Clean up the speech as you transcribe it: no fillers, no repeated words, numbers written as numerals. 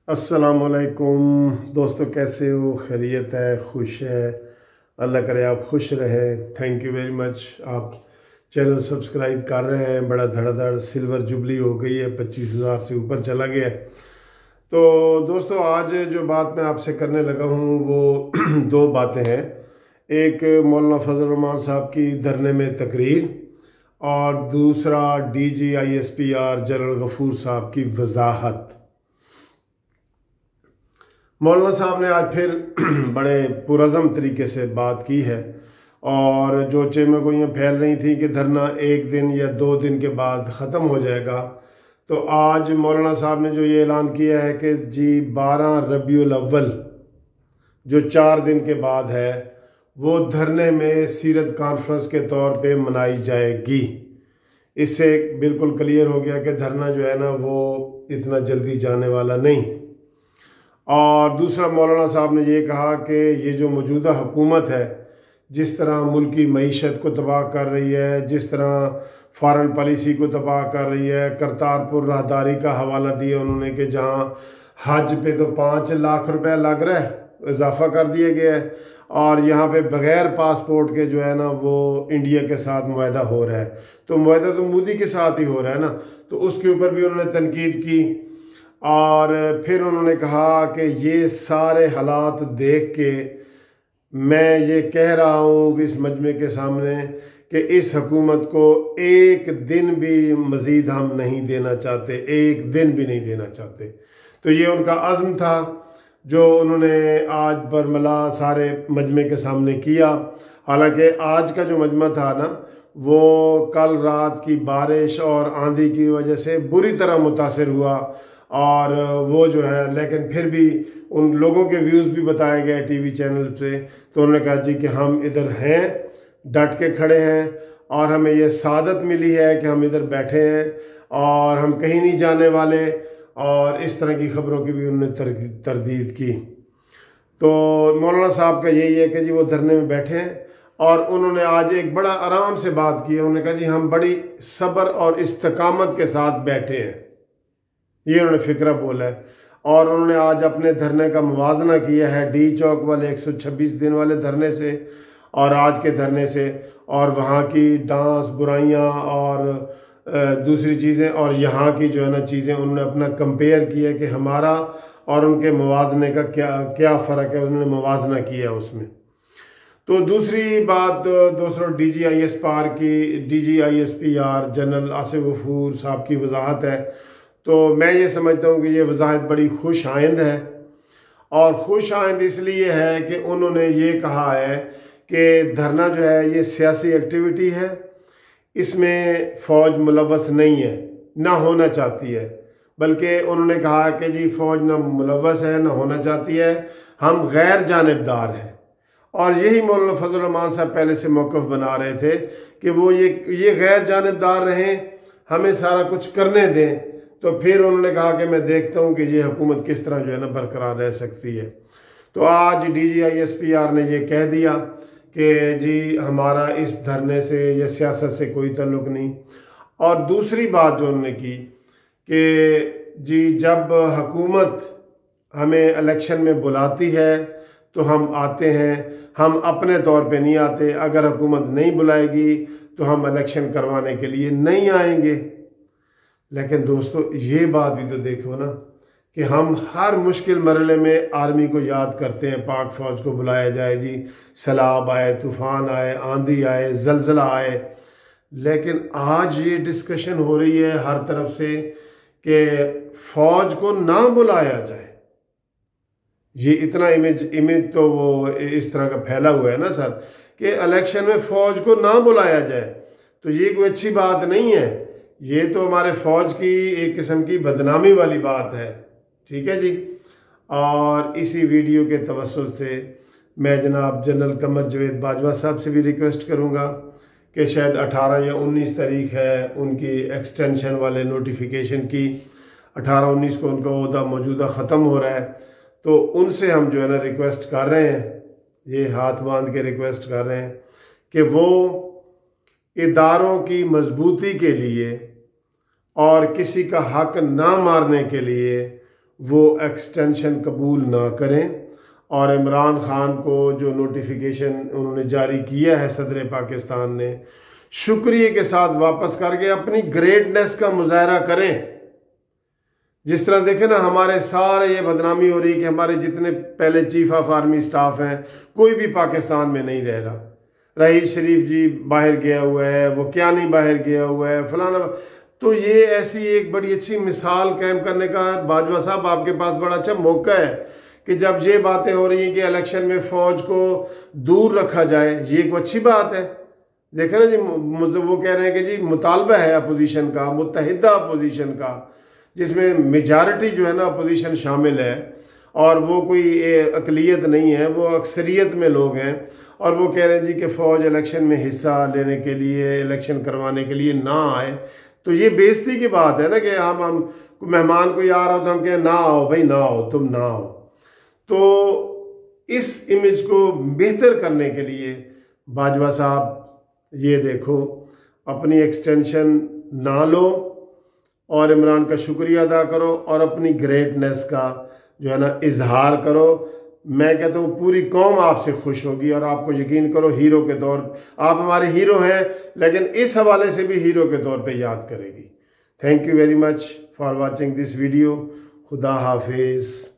अस्सलामुअलैकुम दोस्तों, कैसे हो? खैरियत है? खुश है? अल्लाह करे आप खुश रहें। Thank you very much. आप चैनल सब्सक्राइब कर रहे हैं। बड़ा धड़ाधड़ सिल्वर जुबली हो गई है, 25,000 से ऊपर चला गया है। तो दोस्तों, आज जो बात मैं आपसे करने लगा हूँ वो दो बातें हैं। एक मौलाना फजल रहमान साहब की धरने में तकरीर और दूसरा DGISPR जनरल गफूर साहब की वजाहत। मौलाना साहब ने आज फिर बड़े पुरज़म तरीके से बात की है और जो चेमगोइयाँ फैल रही थी कि धरना एक दिन या 2 दिन के बाद ख़त्म हो जाएगा, तो आज मौलाना साहब ने जो ये ऐलान किया है कि जी 12 रबीउल अव्वल जो 4 दिन के बाद है वो धरने में सीरत कॉन्फ्रेंस के तौर पे मनाई जाएगी। इससे बिल्कुल क्लियर हो गया कि धरना जो है ना वो इतना जल्दी जाने वाला नहीं। और दूसरा, मौलाना साहब ने ये कहा कि ये जो मौजूदा हुकूमत है जिस तरह मुल्की मईशत को तबाह कर रही है, जिस तरह फॉरेन पॉलिसी को तबाह कर रही है, करतारपुर राहदारी का हवाला दिया उन्होंने कि जहाँ हज पे तो 5 लाख रुपए लग रहा है, इजाफा कर दिया गया है, और यहाँ पे बग़ैर पासपोर्ट के जो है ना वो इंडिया के साथ मुआहदा हो रहा है। तो मुआहदा तो मोदी के साथ ही हो रहा है ना, तो उसके ऊपर भी उन्होंने तनकीद की। और फिर उन्होंने कहा कि ये सारे हालात देख के मैं ये कह रहा हूँ इस मजमे के सामने कि इस हुकूमत को एक दिन भी मज़ीद हम नहीं देना चाहते, एक दिन भी नहीं देना चाहते। तो ये उनका अज़्म था जो उन्होंने आज बरमला सारे मजमे के सामने किया। हालांकि आज का जो मजमा था ना वो कल रात की बारिश और आंधी की वजह से बुरी तरह मुतासिर हुआ, और वो जो है लेकिन फिर भी उन लोगों के व्यूज़ भी बताए गए टीवी चैनल पे। तो उन्होंने कहा जी कि हम इधर हैं, डट के खड़े हैं, और हमें ये सादत मिली है कि हम इधर बैठे हैं और हम कहीं नहीं जाने वाले, और इस तरह की ख़बरों की भी उन्होंने तरदीद की। तो मौलाना साहब का यही है कि जी वो धरने में बैठे हैं, और उन्होंने आज एक बड़ा आराम से बात की है। उन्होंने कहा जी हम बड़ी सब्र और इस्तकामत के साथ बैठे हैं, ये उन्होंने फिक्रा बोला है। और उन्होंने आज अपने धरने का मुवाजना किया है डी चौक वाले 126 दिन वाले धरने से और आज के धरने से, और वहाँ की डांस बुराइयाँ और दूसरी चीज़ें और यहाँ की जो है ना चीज़ें उन्होंने अपना कंपेयर किया कि हमारा और उनके मुवाजने का क्या फ़र्क है, उन्होंने मुवाजना किया उसमें। तो दूसरी बात दोस्तों, DGISPR जनरल आसिफ गफूर साहब की वजाहत है। तो मैं ये समझता हूँ कि ये वजाहत बड़ी खुश आइंद है, और खुश आइंद इसलिए है कि उन्होंने ये कहा है कि धरना जो है ये सियासी एक्टिविटी है, इसमें फ़ौज मुलव्वस नहीं है, ना होना चाहती है। बल्कि उन्होंने कहा कि जी फ़ौज ना मुलव्वस है ना होना चाहती है, हम गैर जानिबदार हैं। और यही मौलाना फजल रहमान साहब पहले से मौक़िफ़ बना रहे थे कि वो ये गैर जानिबदार रहें, हमें सारा कुछ करने दें। तो फिर उन्होंने कहा कि मैं देखता हूँ कि ये हुकूमत किस तरह जो है ना बरकरार रह सकती है। तो आज DGISPR ने ये कह दिया कि जी हमारा इस धरने से या सियासत से कोई ताल्लुक़ नहीं। और दूसरी बात जो उन्होंने की कि जी जब हुकूमत हमें इलेक्शन में बुलाती है तो हम आते हैं, हम अपने तौर पे नहीं आते। अगर हुकूमत नहीं बुलाएगी तो हम इलेक्शन करवाने के लिए नहीं आएंगे। लेकिन दोस्तों ये बात भी तो देखो ना कि हम हर मुश्किल मरहले में आर्मी को याद करते हैं, पाक फ़ौज को बुलाया जाए, जी सैलाब आए, तूफ़ान आए, आंधी आए, ज़लज़ला आए। लेकिन आज ये डिस्कशन हो रही है हर तरफ से कि फ़ौज को ना बुलाया जाए। ये इतना इमेज तो वो इस तरह का फैला हुआ है ना सर कि इलेक्शन में फ़ौज को ना बुलाया जाए, तो ये कोई अच्छी बात नहीं है। ये तो हमारे फ़ौज की एक किस्म की बदनामी वाली बात है। ठीक है जी। और इसी वीडियो के तवस्सुल से मैं जनाब जनरल कमर जवेद बाजवा साहब से भी रिक्वेस्ट करूँगा कि शायद 18 या 19 तारीख है उनकी एक्सटेंशन वाले नोटिफिकेशन की, 18-19 को उनका ओहदा मौजूदा ख़त्म हो रहा है। तो उनसे हम जो है ना रिक्वेस्ट कर रहे हैं, ये हाथ बांध के रिक्वेस्ट कर रहे हैं कि वो इदारों की मजबूती के लिए और किसी का हक ना मारने के लिए وہ ایکسٹینشن قبول نہ کریں، اور عمران خان کو جو نوٹیفیکیشن انہوں نے جاری کیا ہے صدر پاکستان نے، شکریہ کے ساتھ واپس کر کے اپنی گریٹنس کا مظاہرہ کریں۔ جس طرح دیکھیں نا، ہمارے سارے یہ بدنامی ہو رہی کہ ہمارے جتنے پہلے چیف آف آرمی سٹاف ہیں کوئی بھی پاکستان میں نہیں رہ رہا۔ رئیس شریف جی باہر گیا ہوا ہے، وہ کیا نہیں باہر گیا ہوا ہے، فلانا۔ تو یہ ایسی ایک بڑی اچھی مثال قائم کرنے کا باجوہ صاحب آپ کے پاس بڑا اچھا موقع ہے کہ جب یہ باتیں ہو رہی ہیں کہ الیکشن میں فوج کو دور رکھا جائے، یہ ایک اچھی بات ہے۔ دیکھیں نا جی، وہ کہہ رہے ہیں کہ جی مطالبہ ہے اپوزیشن کا، متحدہ اپوزیشن کا، جس میں میجارٹی جو ہے نا اپوزیشن شامل ہے، اور وہ کوئی اقلیت نہیں ہے، وہ اکثریت میں لوگ ہیں، اور وہ کہہ رہے ہیں جی کہ فوج الیکشن میں حصہ لینے کے لیے، الیکشن کروانے کے لیے نہ آئے۔ تو یہ بے عزتی کی بات ہے نا کہ ہم مہمان کوئی آ رہا ہو تو ہم کہیں نہ آؤ بھائی، نہ آؤ، تم نہ آؤ۔ تو اس امیج کو بہتر کرنے کے لیے باجوہ صاحب یہ دیکھو، اپنی ایکسٹینشن نہ لو اور عمران کا شکریہ ادا کرو اور اپنی گریٹنس کا جو ہے نا اظہار کرو۔ میں کہتا ہوں پوری قوم آپ سے خوش ہوگی، اور آپ کو یقین کرو ہیرو کے طور آپ ہمارے ہیرو ہیں، لیکن اس حوالے سے بھی ہیرو کے طور پہ یاد کرے گی۔ Thank you very much for watching this video. خدا حافظ۔